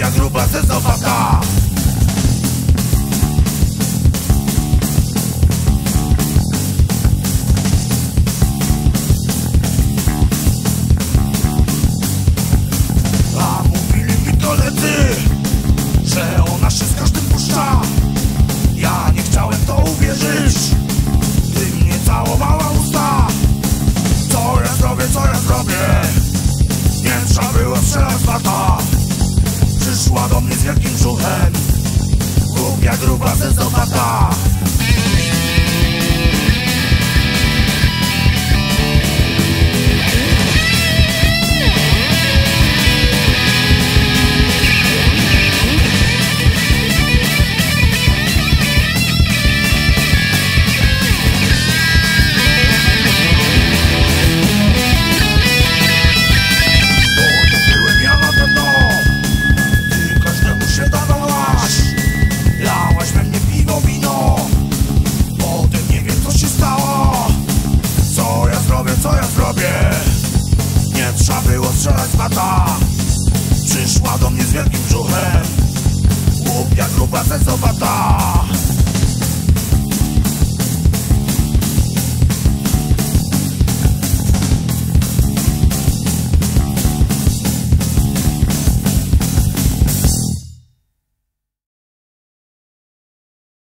Głupia grupa zezowata. A mówili mi koledzy, że ona się z każdym puszcza. Ja nie chciałem to uwierzyć, gdy mnie całowała usta. Co ja zrobię, co ja zrobię? Nie trzeba było strzelać z bata. Przyszła do mnie z wielkim brzuchem, głupia gruba zezowata. Co ja zrobię? Nie trzeba było strzelać z bata. Przyszła do mnie z wielkim brzuchem,